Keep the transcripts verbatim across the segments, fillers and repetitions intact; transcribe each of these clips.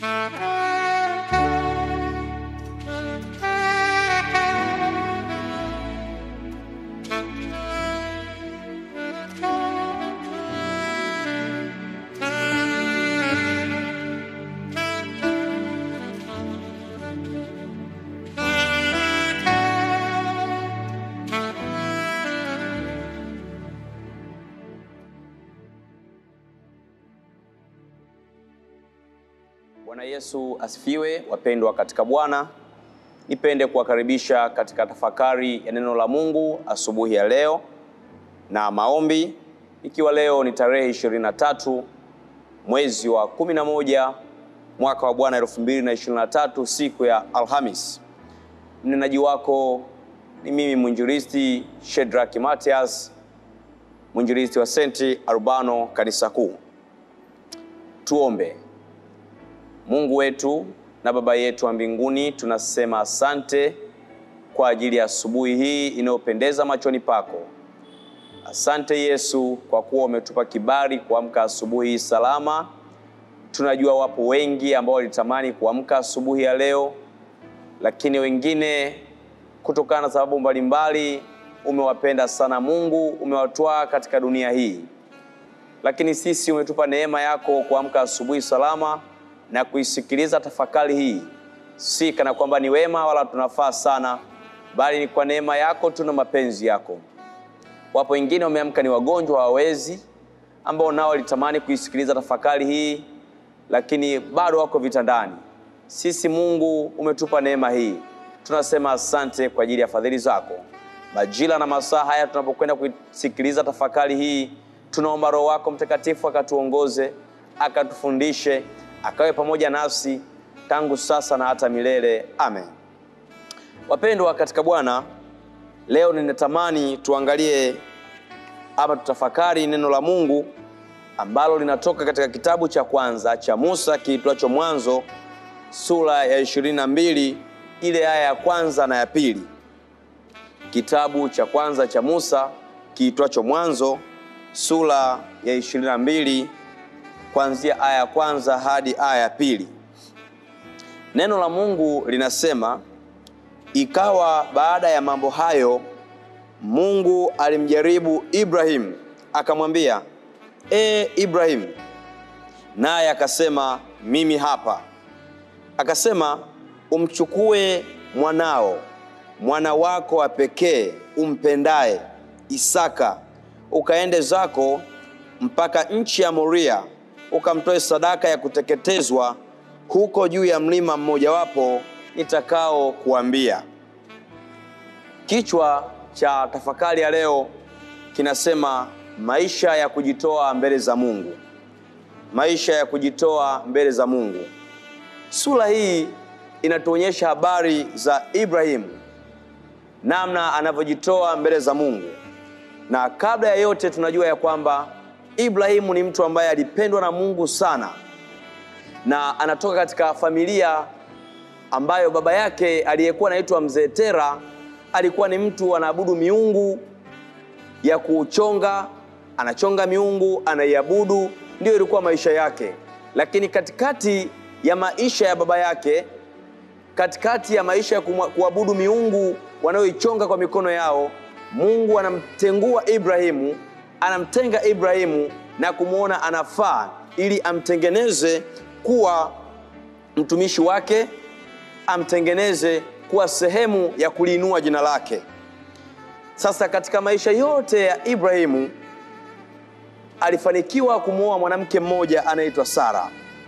Bwana Yesu asifiwe. Wapendwa katika Bwana, nipende kuwakaribisha katika tafakari ya neno la Mungu asubuhi ya leo na maombi, ikiwa leo ni tarehe ishirini na tatu mwezi wa kumi na moja mwaka wa Bwana elfu mbili na ishirini na tatu, siku ya Alhamisi. Mnenaji wako ni mimi mwinjilisti Shedraki Matias, mwinjilisti wa Senti Arubano kanisa kuu. Tuombe. Mungu wetu na Baba yetu wa mbinguni, tunasema asante kwa ajili ya asubuhi hii inayopendeza machoni pako. Asante Yesu kwa kuwa umetupa kibali kuamka asubuhi hii salama. Tunajua wapo wengi ambao walitamani kuamka asubuhi ya leo, lakini wengine kutokana na sababu mbalimbali umewapenda sana Mungu, umewatoa katika dunia hii. Lakini sisi umetupa neema yako kuamka asubuhi salama na kuisikiliza tafakari hii. Si kana kwamba ni wema wala tunafaa sana, bali ni kwa neema yako, tuna mapenzi yako. Wapo wengine wameamka ni wagonjwa, hawawezi, ambao nao walitamani kuisikiliza tafakari hii, lakini bado wako vitandani. Sisi Mungu umetupa neema hii, tunasema asante kwa ajili ya fadhili zako. Majira na masaa haya tunapokwenda kuisikiliza tafakari hii, tunaomba Roho wako Mtakatifu akatuongoze, akatufundishe, akawe pamoja nasi tangu sasa na hata milele. Amen. Wapendwa katika Bwana, leo ninatamani tuangalie ama tutafakari neno la Mungu ambalo linatoka katika kitabu cha kwanza cha Musa kiitwacho Mwanzo, sura ya ishirini na mbili, ile aya ya kwanza na ya pili. Kitabu cha kwanza cha Musa kiitwacho Mwanzo, sura ya ishirini na mbili, kuanzia aya ya kwanza hadi aya ya pili. Neno la Mungu linasema, ikawa baada ya mambo hayo, Mungu alimjaribu Ibrahim, akamwambia, e Ibrahim, naye akasema, mimi hapa. Akasema, umchukue mwanao, mwana wako wa pekee umpendaye, Isaka, ukaende zako mpaka nchi ya Moria, ukamtoe sadaka ya kuteketezwa huko juu ya mlima mmoja wapo nitakao kuambia. Kichwa cha tafakari ya leo kinasema maisha ya kujitoa mbele za Mungu. Maisha ya kujitoa mbele za Mungu. Sura hii inatuonyesha habari za Ibrahim, namna anavyojitoa mbele za Mungu. Na kabla ya yote tunajua ya kwamba Ibrahimu ni mtu ambaye alipendwa na Mungu sana, na anatoka katika familia ambayo baba yake aliyekuwa anaitwa Mzee Tera alikuwa ni mtu anaabudu miungu ya kuchonga, anachonga miungu, anaiabudu, ndio ilikuwa maisha yake. Lakini katikati ya maisha ya baba yake, katikati ya maisha ya kuabudu miungu wanaoichonga kwa mikono yao, Mungu anamtengua Ibrahimu, anamtenga Ibrahimu na kumuona anafaa ili amtengeneze kuwa mtumishi wake, amtengeneze kuwa sehemu ya kuliinua jina lake. Sasa katika maisha yote ya Ibrahimu alifanikiwa kumuoa mwanamke mmoja anaitwa Sara.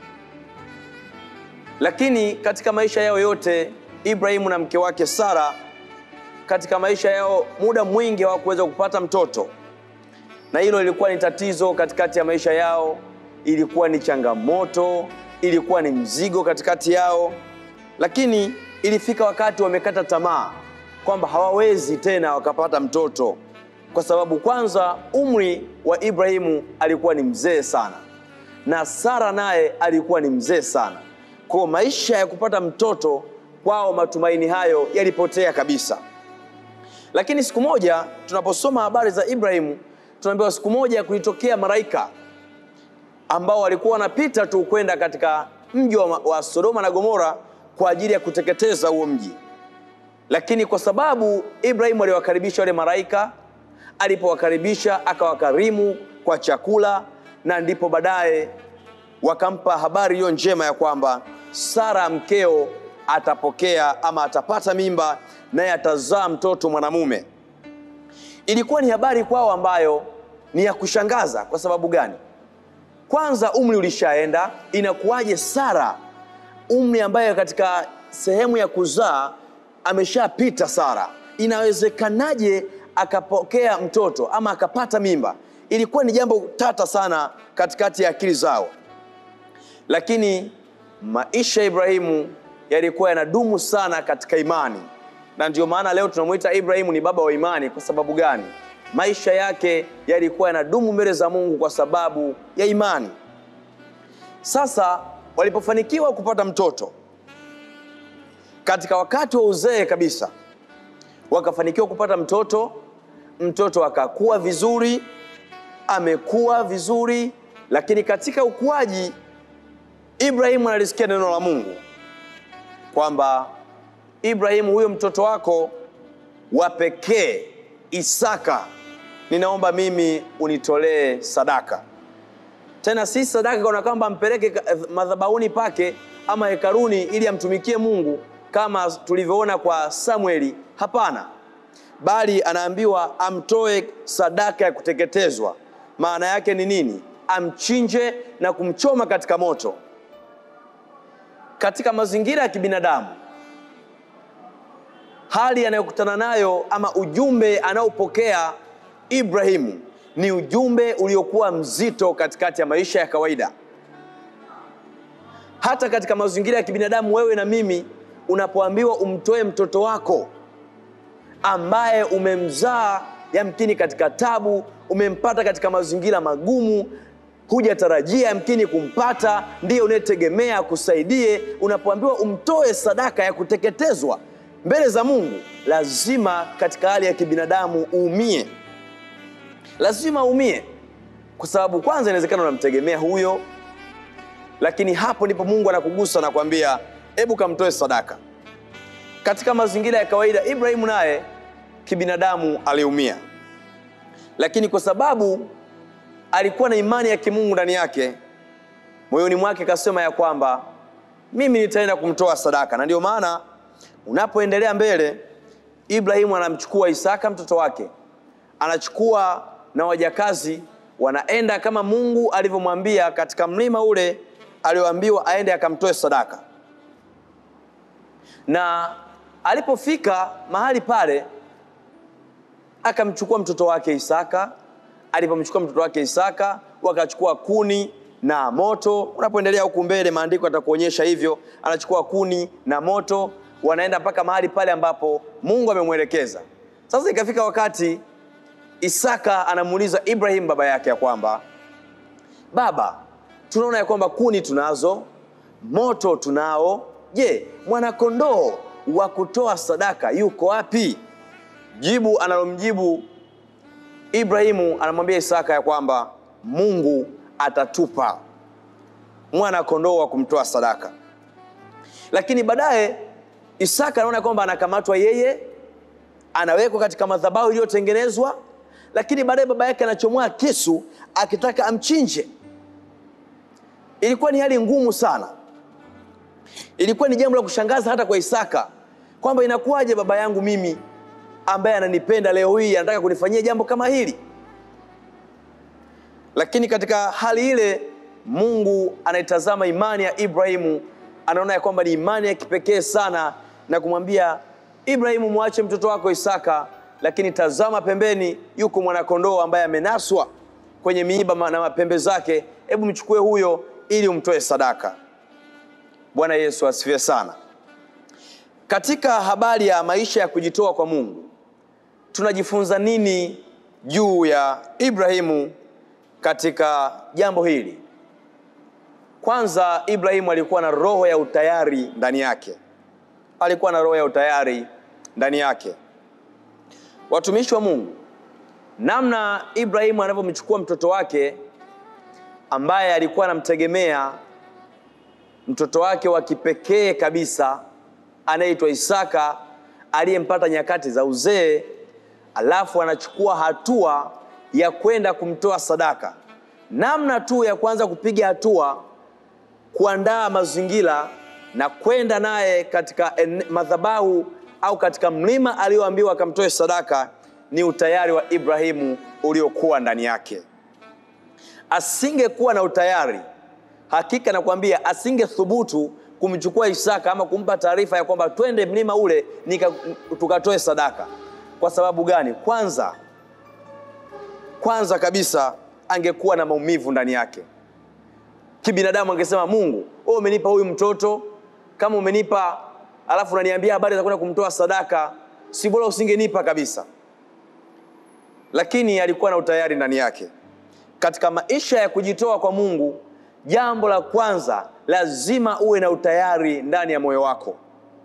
Lakini katika maisha yao yote, Ibrahimu na mke wake Sara, katika maisha yao muda mwingi hawakuweza kupata mtoto. Na hilo lilikuwa ni tatizo katikati ya maisha yao, ilikuwa ni changamoto, ilikuwa ni mzigo katikati yao. Lakini ilifika wakati wamekata tamaa kwamba hawawezi tena wakapata mtoto, kwa sababu kwanza umri wa Ibrahimu alikuwa ni mzee sana, na Sara naye alikuwa ni mzee sana. Kwa maisha ya kupata mtoto kwao, matumaini hayo yalipotea kabisa. Lakini siku moja tunaposoma habari za Ibrahimu, tunaambiwa siku moja kulitokea malaika ambao walikuwa wanapita tu kwenda katika mji wa, wa Sodoma na Gomora kwa ajili ya kuteketeza huo mji. Lakini kwa sababu Ibrahimu aliwakaribisha wale malaika, alipowakaribisha akawakarimu kwa chakula, na ndipo baadaye wakampa habari hiyo njema ya kwamba Sara mkeo atapokea ama atapata mimba naye atazaa mtoto mwanamume. Ilikuwa ni habari kwao ambayo ni ya kushangaza. Kwa sababu gani? Kwanza, umri ulishaenda. Inakuwaje Sara, umri ambaye katika sehemu ya kuzaa ameshapita Sara, inawezekanaje akapokea mtoto ama akapata mimba? Ilikuwa ni jambo tata sana katikati ya akili zao. Lakini maisha ya Ibrahimu yalikuwa yanadumu sana katika imani, na ndio maana leo tunamuita Ibrahimu ni baba wa imani. Kwa sababu gani? Maisha yake yalikuwa yanadumu mbele za Mungu kwa sababu ya imani. Sasa walipofanikiwa kupata mtoto katika wakati wa uzee kabisa, wakafanikiwa kupata mtoto, mtoto akakuwa vizuri, amekuwa vizuri. Lakini katika ukuaji, Ibrahimu analisikia neno la Mungu kwamba Ibrahimu, huyo mtoto wako wa pekee Isaka, ninaomba mimi unitolee sadaka. Tena si sadaka kana kwamba mpeleke madhabahuni pake ama hekaruni ili amtumikie Mungu kama tulivyoona kwa Samueli. Hapana, bali anaambiwa amtoe sadaka ya kuteketezwa. Maana yake ni nini? Amchinje na kumchoma katika moto. Katika mazingira ya kibinadamu, hali anayokutana nayo ama ujumbe anaopokea Ibrahimu ni ujumbe uliokuwa mzito katikati ya maisha ya kawaida. Hata katika mazingira ya kibinadamu, wewe na mimi, unapoambiwa umtoe mtoto wako ambaye umemzaa yamkini katika tabu, umempata katika mazingira magumu, hujatarajia yamkini kumpata, ndiye unayetegemea kusaidie, unapoambiwa umtoe sadaka ya kuteketezwa mbele za Mungu, lazima katika hali ya kibinadamu uumie. Lazima uumie. Kwa sababu kwanza inawezekana unamtegemea huyo, lakini hapo ndipo Mungu anakugusa na kuambia hebu kamtoe sadaka. Katika mazingira ya kawaida, Ibrahimu naye kibinadamu aliumia. Lakini kwa sababu alikuwa na imani ya kimungu ndani yake, moyoni mwake kasema ya kwamba mimi nitaenda kumtoa sadaka. Na ndio maana unapoendelea mbele, Ibrahimu anamchukua Isaka mtoto wake, anachukua na wajakazi, wanaenda kama Mungu alivyomwambia katika mlima ule alioambiwa aende akamtoe sadaka. Na alipofika mahali pale, akamchukua mtoto wake Isaka. Alipomchukua mtoto wake Isaka, wakachukua kuni na moto. Unapoendelea huku mbele, maandiko yatakuonyesha hivyo. Anachukua kuni na moto, wanaenda mpaka mahali pale ambapo Mungu amemwelekeza. Sasa ikafika wakati Isaka anamuuliza Ibrahim baba yake ya kwamba, baba, tunaona ya kwamba kuni tunazo, moto tunao, je, mwana kondoo wa kutoa sadaka yuko wapi? Jibu analomjibu Ibrahimu, anamwambia Isaka ya kwamba Mungu atatupa mwana kondoo wa kumtoa sadaka. Lakini baadaye Isaka anaona kwamba anakamatwa yeye, anawekwa katika madhabahu iliyotengenezwa, lakini baadaye baba yake anachomoa kisu akitaka amchinje. Ilikuwa ni hali ngumu sana. Ilikuwa ni jambo la kushangaza hata kwa Isaka, kwamba inakuwaje baba yangu mimi ambaye ananipenda leo hii anataka kunifanyia jambo kama hili? Lakini katika hali ile, Mungu anaitazama imani ya Ibrahimu, anaona ya kwamba ni imani ya kipekee sana, na kumwambia Ibrahimu, muache mtoto wako Isaka, lakini tazama pembeni yuko mwana kondoo ambaye amenaswa kwenye miiba na mapembe zake, hebu mchukue huyo ili umtoe sadaka. Bwana Yesu asifiwe sana. Katika habari ya maisha ya kujitoa kwa Mungu, tunajifunza nini juu ya Ibrahimu katika jambo hili? Kwanza, Ibrahimu alikuwa na roho ya utayari ndani yake. Alikuwa na roho ya utayari ndani yake. Watumishi wa Mungu, namna Ibrahimu anavyomchukua mtoto wake ambaye alikuwa anamtegemea mtoto wake wa kipekee kabisa anaitwa Isaka, aliyempata nyakati za uzee, alafu anachukua hatua ya kwenda kumtoa sadaka. Namna tu ya kwanza kupiga hatua, kuandaa mazingira na kwenda naye katika madhabahu au katika mlima alioambiwa akamtoe sadaka, ni utayari wa Ibrahimu uliokuwa ndani yake. Asingekuwa na utayari, hakika nakwambia asingethubutu kumchukua Isaka ama kumpa taarifa ya kwamba twende mlima ule nika tukatoe sadaka. Kwa sababu gani? Kwanza kwanza kabisa angekuwa na maumivu ndani yake. Kibinadamu angesema, Mungu, wewe umenipa huyu mtoto, kama umenipa alafu unaniambia habari za kwenda kumtoa sadaka, si bora usingenipa kabisa. Lakini alikuwa na utayari ndani yake. Katika maisha ya kujitoa kwa Mungu, jambo la kwanza lazima uwe na utayari ndani ya moyo wako.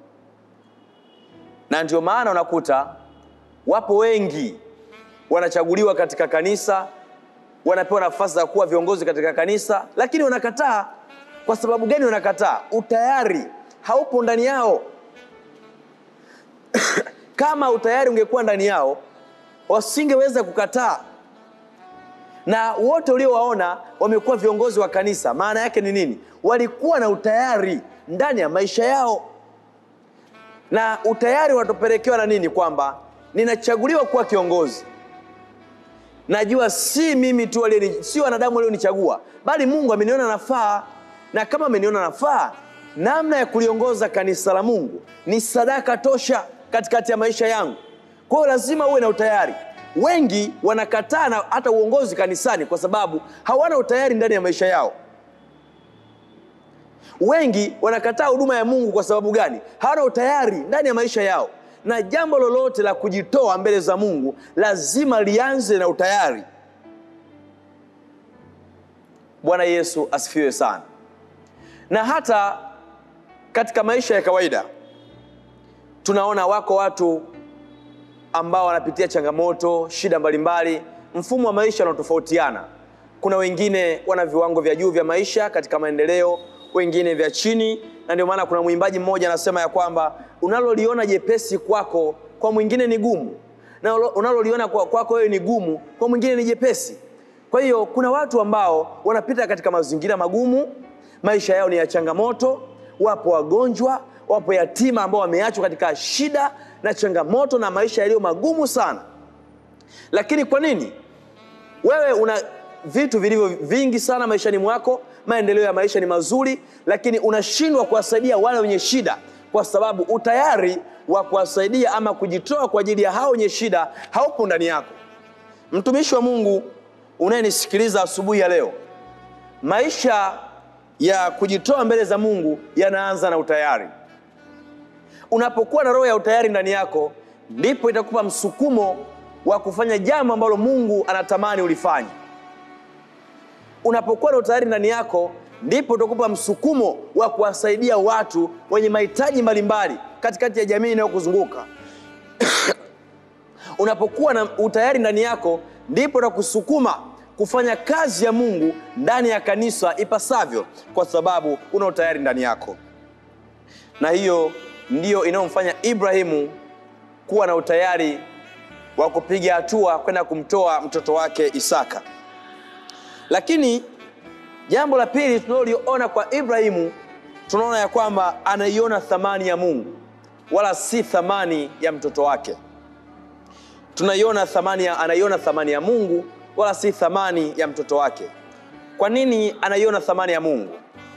Na ndio maana unakuta wapo wengi wanachaguliwa katika kanisa, wanapewa nafasi za kuwa viongozi katika kanisa, lakini wanakataa. Kwa sababu gani wanakataa? Utayari haupo ndani yao. Kama utayari ungekuwa ndani yao, wasingeweza kukataa. Na wote uliowaona wamekuwa viongozi wa kanisa, maana yake ni nini? Walikuwa na utayari ndani ya maisha yao. Na utayari watopelekewa na nini? Kwamba ninachaguliwa kuwa kiongozi. Najua si mimi tu wale, si wanadamu walionichagua, bali Mungu ameniona nafaa. Na kama ameniona nafaa, namna ya kuliongoza kanisa la Mungu ni sadaka tosha katikati ya maisha yangu. Kwa hiyo lazima uwe na utayari. Wengi wanakataa na hata uongozi kanisani kwa sababu hawana utayari ndani ya maisha yao. Wengi wanakataa huduma ya Mungu kwa sababu gani? Hawana utayari ndani ya maisha yao. Na jambo lolote la kujitoa mbele za Mungu lazima lianze na utayari. Bwana Yesu asifiwe sana. Na hata katika maisha ya kawaida tunaona wako watu ambao wanapitia changamoto, shida mbalimbali, mfumo wa maisha unatofautiana. Kuna wengine wana viwango vya juu vya maisha katika maendeleo, wengine vya chini. Na ndio maana kuna mwimbaji mmoja anasema ya kwamba unaloliona jepesi kwako kwa mwingine ni gumu, na unaloliona kwako wewe ni gumu kwa mwingine ni jepesi. Kwa hiyo kuna watu ambao wanapita katika mazingira magumu, maisha yao ni ya changamoto, wapo wagonjwa, wapo yatima ambao wameachwa katika shida na changamoto na maisha yaliyo magumu sana. Lakini kwa nini wewe una vitu vilivyo vingi sana maishani mwako, maendeleo ya maisha ni mazuri, lakini unashindwa kuwasaidia wale wenye shida? Kwa sababu utayari wa kuwasaidia ama kujitoa kwa ajili ya hao wenye shida haupo ndani yako. Mtumishi wa Mungu unayenisikiliza asubuhi ya leo, maisha ya kujitoa mbele za Mungu yanaanza na utayari. Unapokuwa na roho ya utayari ndani yako, ndipo itakupa msukumo wa kufanya jambo ambalo Mungu anatamani ulifanye. Unapokuwa na utayari ndani yako, ndipo utakupa msukumo wa kuwasaidia watu wenye mahitaji mbalimbali katikati ya jamii inayokuzunguka. Unapokuwa na utayari ndani yako, ndipo utakusukuma kufanya kazi ya Mungu ndani ya kanisa ipasavyo, kwa sababu una utayari ndani yako. Na hiyo ndiyo inayomfanya Ibrahimu kuwa na utayari wa kupiga hatua kwenda kumtoa mtoto wake Isaka. Lakini jambo la pili tunaloliona kwa Ibrahimu, tunaona ya kwamba anaiona thamani ya Mungu wala si thamani ya mtoto wake. Tunaiona thamani ya, anaiona thamani ya Mungu wala si thamani ya mtoto wake. Kwa nini anaiona thamani ya Mungu?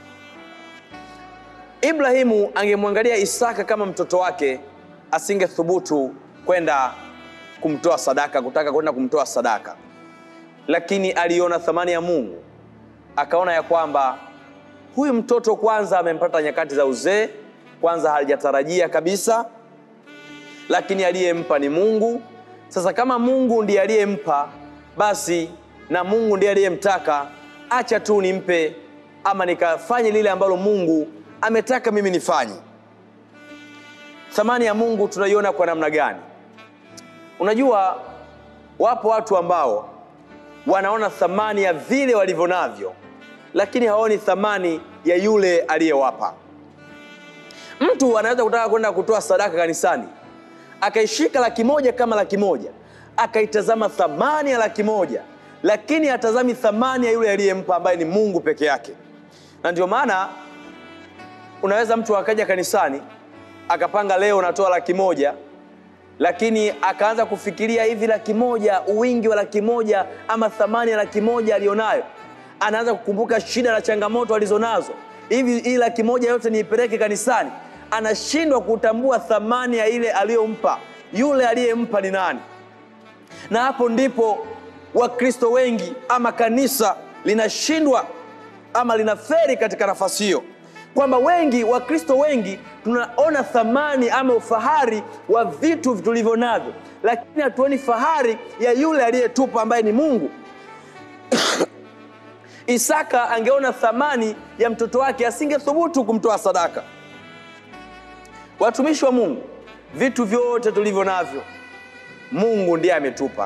Ibrahimu angemwangalia Isaka kama mtoto wake, asingethubutu kwenda kumtoa sadaka, kutaka kwenda kumtoa sadaka. Lakini aliona thamani ya Mungu. Akaona ya kwamba huyu mtoto kwanza amempata nyakati za uzee, kwanza hajatarajia kabisa, lakini aliyempa ni Mungu. Sasa kama Mungu ndiye aliyempa, basi na Mungu ndiye aliyemtaka, acha tu nimpe ama nikafanye lile ambalo Mungu ametaka mimi nifanye. Thamani ya Mungu tunaiona kwa namna gani? Unajua, wapo watu ambao wanaona thamani ya vile walivyo navyo, lakini haoni thamani ya yule aliyewapa. Mtu anaweza kutaka kwenda kutoa sadaka kanisani, akaishika laki moja kama laki moja, akaitazama thamani ya laki moja, lakini atazami thamani ya yule aliyempa ambaye ni Mungu peke yake. Na ndio maana unaweza mtu akaja kanisani, akapanga leo natoa laki moja, lakini akaanza kufikiria hivi laki moja, uwingi wa laki moja ama thamani ya laki moja alionayo. Anaanza kukumbuka shida na changamoto alizonazo. Hivi hii laki moja yote niipeleke kanisani? Anashindwa kutambua thamani ya ile aliyompa. Yule aliyempa ni nani? Na hapo ndipo Wakristo wengi ama kanisa linashindwa ama linaferi katika nafasi hiyo. Kwamba wengi, Wakristo wengi tunaona thamani ama ufahari wa vitu tulivyo navyo, lakini hatuoni fahari ya yule aliyetupa ambaye ni Mungu. Isaka angeona thamani ya mtoto wake, asingethubutu kumtoa sadaka. Watumishi wa Mungu, vitu vyote tulivyo navyo Mungu ndiye ametupa.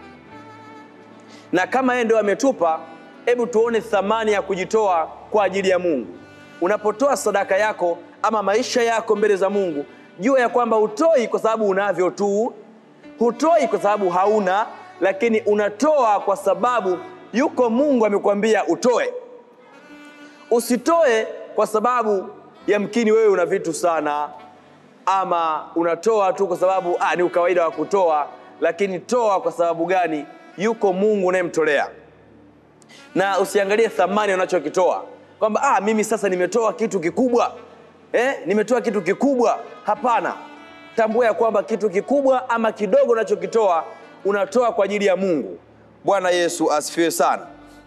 Na kama yeye ndiye ametupa, hebu tuone thamani ya kujitoa kwa ajili ya Mungu. Unapotoa sadaka yako ama maisha yako mbele za Mungu, jua ya kwamba hutoi kwa sababu unavyo tu, hutoi kwa sababu hauna, lakini unatoa kwa sababu yuko Mungu amekwambia utoe. Usitoe kwa sababu yamkini wewe una vitu sana, ama unatoa tu kwa sababu ah, ni ukawaida wa kutoa, lakini toa kwa sababu gani? Yuko Mungu unayemtolea. Na usiangalie thamani unachokitoa, kwamba ah, mimi sasa nimetoa kitu kikubwa. Eh, nimetoa kitu kikubwa. Hapana. Tambua ya kwamba kitu kikubwa ama kidogo unachokitoa, unatoa kwa ajili ya Mungu. Bwana Yesu asifiwe sana.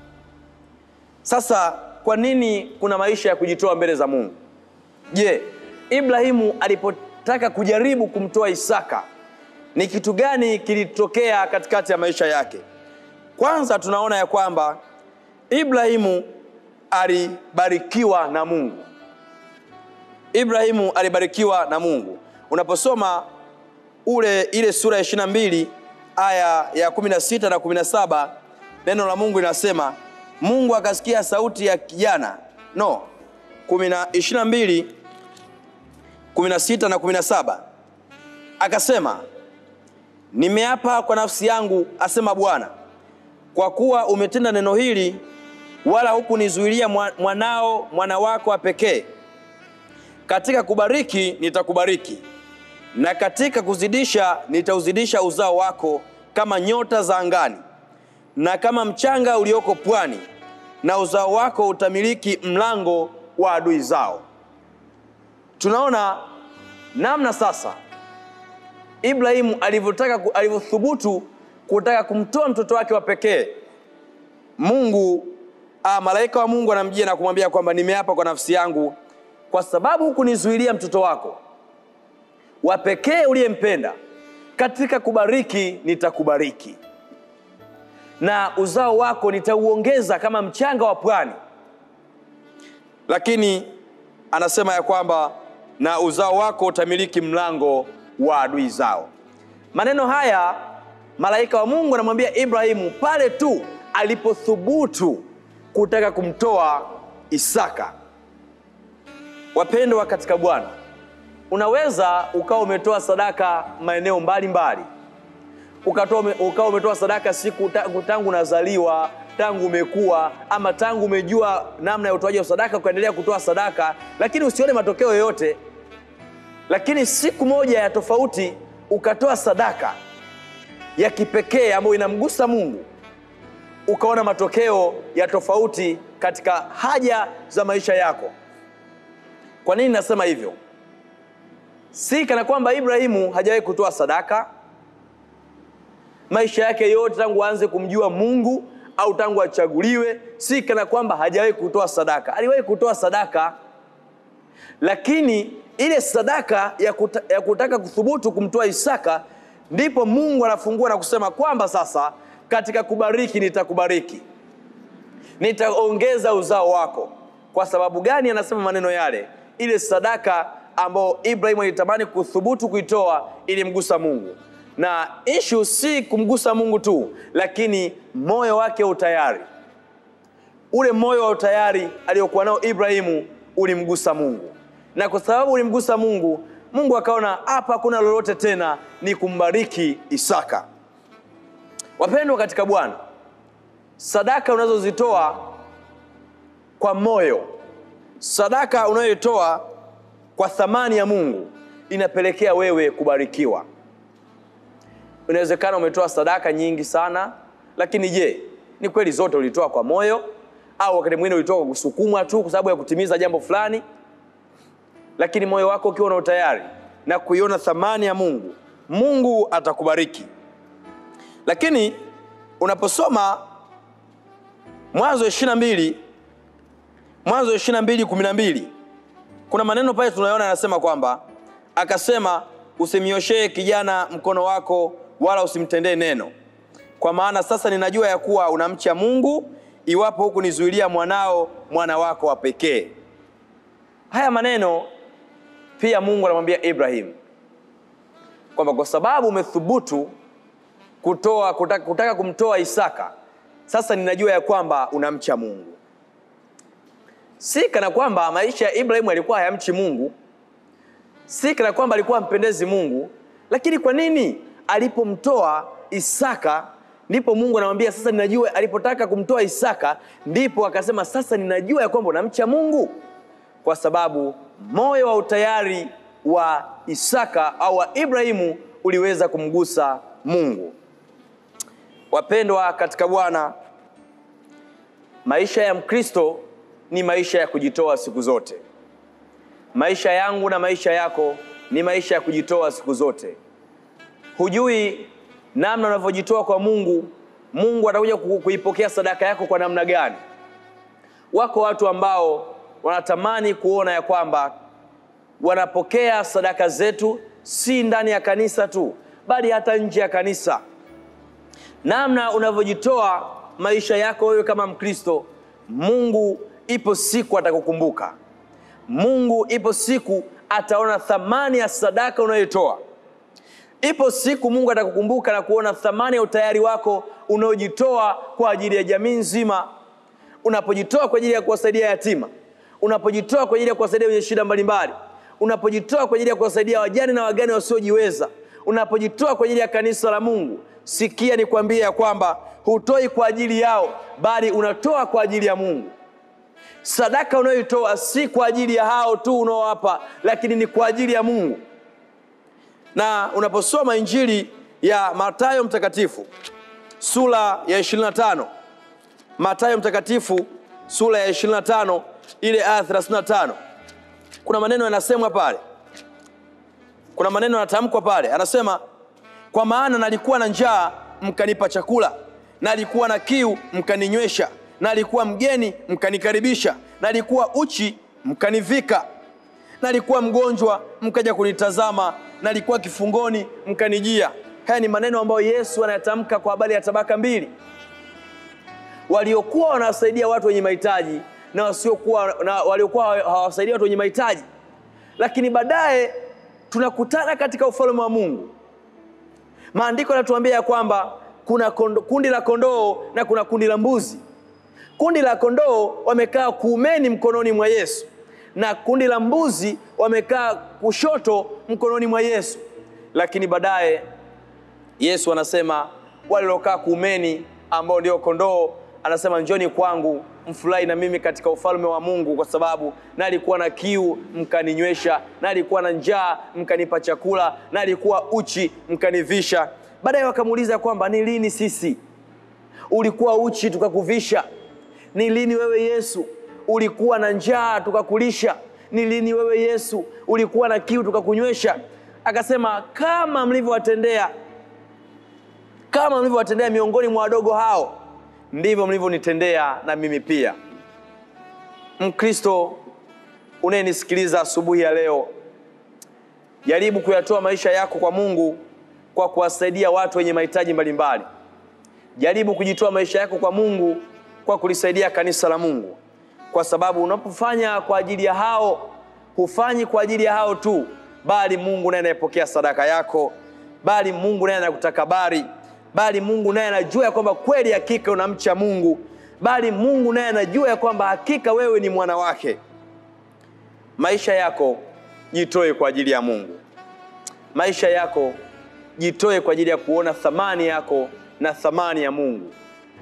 Sasa kwa nini kuna maisha ya kujitoa mbele za Mungu? Je, Ibrahimu alipotaka kujaribu kumtoa Isaka, ni kitu gani kilitokea katikati ya maisha yake? Kwanza tunaona ya kwamba Ibrahimu alibarikiwa na Mungu. Ibrahimu alibarikiwa na Mungu. Unaposoma ule ile sura ya ishirini na mbili aya ya kumi na sita na kumi na saba, neno la Mungu linasema, Mungu akasikia sauti ya kijana. No, ishirini na mbili kumi na sita na kumi na saba. Akasema, nimeapa kwa nafsi yangu, asema Bwana, kwa kuwa umetenda neno hili, wala hukunizuilia mwanao mwana wako wa pekee. Katika kubariki nitakubariki, na katika kuzidisha nitauzidisha uzao wako kama nyota za angani, na kama mchanga ulioko pwani, na uzao wako utamiliki mlango wa adui zao. Tunaona namna sasa Ibrahimu alivyotaka, alivyothubutu kutaka kumtoa mtoto wake wa pekee. Mungu, ah, malaika wa Mungu anamjia na kumwambia kwamba nimeapa kwa nafsi yangu, kwa sababu hukunizuilia mtoto wako wa pekee uliyempenda, katika kubariki nitakubariki, na uzao wako nitauongeza kama mchanga wa pwani. Lakini anasema ya kwamba na uzao wako utamiliki mlango wa adui zao. Maneno haya malaika wa Mungu anamwambia Ibrahimu pale tu alipothubutu kutaka kumtoa Isaka. Wapendwa katika Bwana, unaweza ukawa umetoa sadaka maeneo mbalimbali. Ukatoa ukawa umetoa sadaka siku tangu unazaliwa, tangu umekuwa, ama tangu umejua namna ya utoaji wa sadaka, ukaendelea kutoa sadaka, lakini usione matokeo yoyote. Lakini siku moja ya tofauti ukatoa sadaka ya kipekee ambayo inamgusa Mungu, ukaona matokeo ya tofauti katika haja za maisha yako. Kwa nini nasema hivyo? Si kana kwamba Ibrahimu hajawahi kutoa sadaka maisha yake yote tangu aanze kumjua Mungu au tangu achaguliwe. Si kana kwamba hajawahi kutoa sadaka. Aliwahi kutoa sadaka, lakini ile sadaka ya, kuta, ya kutaka kuthubutu kumtoa Isaka, ndipo Mungu anafungua na kusema kwamba sasa katika kubariki nitakubariki, nitaongeza uzao wako. Kwa sababu gani anasema maneno yale? Ile sadaka ambayo Ibrahimu alitamani kuthubutu kuitoa ilimgusa Mungu. Na issue si kumgusa Mungu tu, lakini moyo wake utayari. ule moyo wa utayari aliokuwa nao Ibrahimu ulimgusa Mungu. Na kwa sababu ulimgusa Mungu, Mungu akaona hapa kuna lolote tena, ni kumbariki Isaka. Wapendwa katika Bwana, sadaka unazozitoa kwa moyo, sadaka unayoitoa kwa thamani ya Mungu, inapelekea wewe kubarikiwa. Inawezekana umetoa sadaka nyingi sana, lakini je, ni kweli zote ulitoa kwa moyo? Au wakati mwingine ulitoa kwa kusukumwa tu kwa sababu ya kutimiza jambo fulani? Lakini moyo wako ukiwa na utayari na kuiona thamani ya Mungu, Mungu atakubariki. Lakini unaposoma Mwanzo ishirini na mbili, Mwanzo ishirini na mbili kumi na mbili, kuna maneno pale tunayoona yanasema kwamba akasema, usimnyoshee kijana mkono wako wala usimtendee neno, kwa maana sasa ninajua ya kuwa unamcha Mungu, iwapo huku nizuilia mwanao, mwana wako wa pekee. Haya maneno pia Mungu anamwambia Ibrahim kwamba kwa sababu umethubutu kutoa kutaka, kutaka kumtoa Isaka, sasa ninajua ya kwamba unamcha Mungu. Si kana kwamba maisha ya Ibrahim yalikuwa hayamchi Mungu, si kana kwamba alikuwa mpendezi Mungu, lakini kwa nini alipomtoa Isaka ndipo Mungu anamwambia sasa ninajua, alipotaka kumtoa Isaka ndipo akasema sasa ninajua ya kwamba unamcha Mungu? Kwa sababu moyo wa utayari wa Isaka au wa Ibrahimu uliweza kumgusa Mungu. Wapendwa katika Bwana, maisha ya Mkristo ni maisha ya kujitoa siku zote. Maisha yangu na maisha yako ni maisha ya kujitoa siku zote. Hujui namna unavyojitoa kwa Mungu, Mungu atakuja kuipokea sadaka yako kwa namna gani. Wako watu ambao wanatamani kuona ya kwamba wanapokea sadaka zetu si ndani ya kanisa tu, bali hata nje ya kanisa. Namna unavyojitoa maisha yako wewe kama Mkristo, Mungu ipo siku atakukumbuka. Mungu ipo siku ataona thamani ya sadaka unayotoa. Ipo siku Mungu atakukumbuka na kuona thamani ya utayari wako unaojitoa kwa ajili ya jamii nzima. Unapojitoa kwa ajili ya kuwasaidia yatima, unapojitoa kwa ajili ya kuwasaidia wenye shida mbalimbali, unapojitoa kwa ajili ya kuwasaidia wajane na wagane wasiojiweza, unapojitoa kwa ajili ya kanisa la Mungu, sikia nikwambie ya kwamba hutoi kwa ajili yao, bali unatoa kwa ajili ya Mungu. Sadaka unayoitoa si kwa ajili ya hao tu unaowapa, lakini ni kwa ajili ya Mungu. Na unaposoma Injili ya Mathayo mtakatifu sura ya ishirini na tano, Mathayo mtakatifu sura ya ishirini na tano ile aya thelathini na tano, kuna maneno yanasemwa pale. Kuna maneno yanatamkwa pale. Anasema, kwa maana nalikuwa na njaa mkanipa chakula, nalikuwa na kiu mkaninywesha, nalikuwa mgeni mkanikaribisha, nalikuwa uchi mkanivika, nalikuwa mgonjwa mkaja kunitazama, nalikuwa kifungoni mkanijia. Haya ni maneno ambayo Yesu anayatamka kwa habari ya tabaka mbili, waliokuwa wanawasaidia watu wenye mahitaji na wasiokuwa na waliokuwa hawasaidia watu wenye mahitaji. Lakini baadaye tunakutana katika ufalme wa Mungu. Maandiko yanatuambia ya kwamba kuna kondo, kundi la kondoo na kuna kundi la mbuzi. Kundi la kondoo wamekaa kuumeni mkononi mwa Yesu, na kundi la mbuzi wamekaa kushoto mkononi mwa Yesu. Lakini baadaye Yesu anasema wale waliokaa kuumeni ambao ndio kondoo, anasema njoni kwangu mfurahi na mimi katika ufalme wa Mungu, kwa sababu nalikuwa na kiu mkaninywesha, nalikuwa na njaa mkanipa chakula, nalikuwa uchi mkanivisha. Baadaye wakamuuliza kwamba ni lini sisi ulikuwa uchi tukakuvisha? Ni lini wewe Yesu ulikuwa na njaa tukakulisha? Ni lini wewe Yesu ulikuwa na kiu tukakunywesha? Akasema, kama mlivyowatendea kama mlivyowatendea miongoni mwa wadogo hao, ndivyo mlivyonitendea na mimi pia. Mkristo unayenisikiliza asubuhi ya leo, jaribu kuyatoa maisha yako kwa Mungu kwa kuwasaidia watu wenye mahitaji mbalimbali. Jaribu kujitoa maisha yako kwa Mungu kwa kulisaidia kanisa la Mungu, kwa sababu unapofanya kwa ajili ya hao, hufanyi kwa ajili ya hao tu, bali Mungu naye anayepokea sadaka yako, bali Mungu naye anakutakabari, bali Mungu naye anajua kwamba kweli hakika unamcha Mungu, bali Mungu naye anajua ya kwamba hakika wewe ni mwana wake. Maisha yako jitoe kwa ajili ya Mungu. Maisha yako jitoe kwa ajili ya kuona thamani yako na thamani ya Mungu.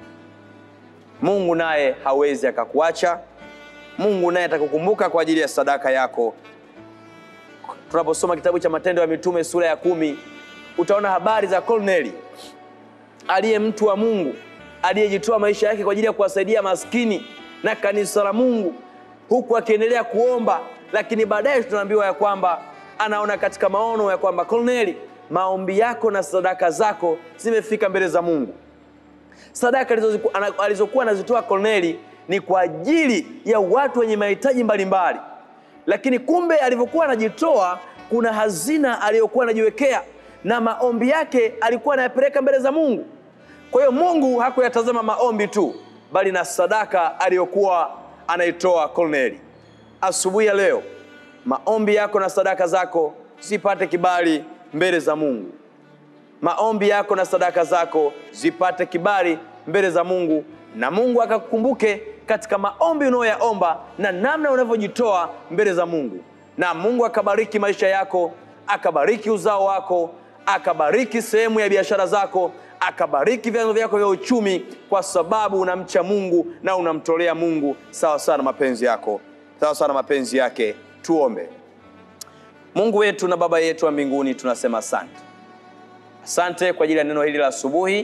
Mungu naye hawezi akakuacha. Mungu naye atakukumbuka kwa ajili ya sadaka yako. Tunaposoma kitabu cha Matendo ya Mitume sura ya kumi, utaona habari za Korneli, aliye mtu wa Mungu, aliyejitoa maisha yake kwa ajili ya kuwasaidia maskini na kanisa la Mungu, huku akiendelea kuomba. Lakini baadaye tunaambiwa ya kwamba anaona katika maono ya kwamba, Korneli, maombi yako na sadaka zako zimefika mbele za Mungu. Sadaka alizokuwa anazitoa Korneli ni kwa ajili ya watu wenye mahitaji mbalimbali. Lakini kumbe alivyokuwa anajitoa, kuna hazina aliyokuwa anajiwekea, na maombi yake alikuwa anayapeleka mbele za Mungu. Kwa hiyo Mungu hakuyatazama maombi tu, bali na sadaka aliyokuwa anaitoa Korneli. Asubuhi ya leo, maombi yako na sadaka zako zipate kibali mbele za Mungu. Maombi yako na sadaka zako zipate kibali mbele za Mungu, na Mungu akakukumbuke katika maombi unayoyaomba na namna unavyojitoa mbele za Mungu. Na Mungu akabariki maisha yako, akabariki uzao wako, akabariki sehemu ya biashara zako, akabariki vyanzo vyako vya uchumi, kwa sababu unamcha Mungu na unamtolea Mungu sawa sana mapenzi yako, sawa sana mapenzi yake. Tuombe. Mungu wetu na Baba yetu wa mbinguni, tunasema asante. Asante kwa ajili ya neno hili la asubuhi.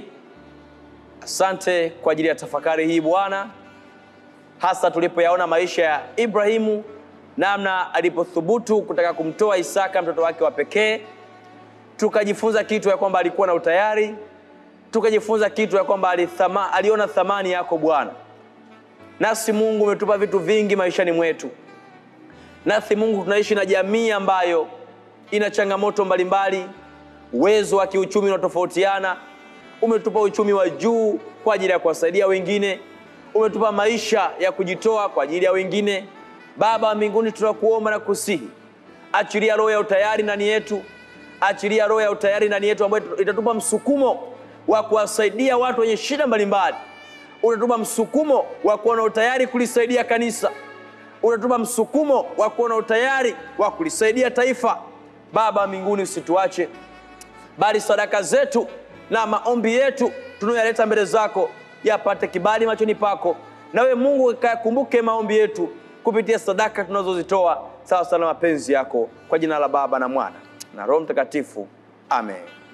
Asante kwa ajili ya tafakari hii Bwana, hasa tulipoyaona maisha ya Ibrahimu, namna alipothubutu kutaka kumtoa Isaka, mtoto wake wa pekee. Tukajifunza kitu ya kwamba alikuwa na utayari. Tukajifunza kitu ya kwamba alithama, aliona thamani yako Bwana. Nasi Mungu umetupa vitu vingi maishani mwetu. Nasi Mungu tunaishi na jamii ambayo ina changamoto mbalimbali, uwezo wa kiuchumi unatofautiana. Umetupa uchumi wa juu kwa ajili ya kuwasaidia wengine. Umetupa maisha ya kujitoa kwa ajili ya wengine. Baba wa mbinguni, tunakuomba na kusihi, achilia roho ya utayari ndani yetu. Achilia roho ya utayari ndani yetu ambayo itatupa msukumo wa kuwasaidia watu wenye shida mbalimbali. Unatupa msukumo wa kuwa na utayari kulisaidia kanisa. Unatupa msukumo wa kuwa na utayari wa kulisaidia taifa. Baba wa mbinguni, usituache, bali sadaka zetu na maombi yetu tunayoyaleta mbele zako yapate kibali machoni pako. Nawe Mungu kakumbuke maombi yetu kupitia sadaka tunazozitoa sawa sana mapenzi yako, kwa jina la Baba na Mwana na Roho Mtakatifu. Amen.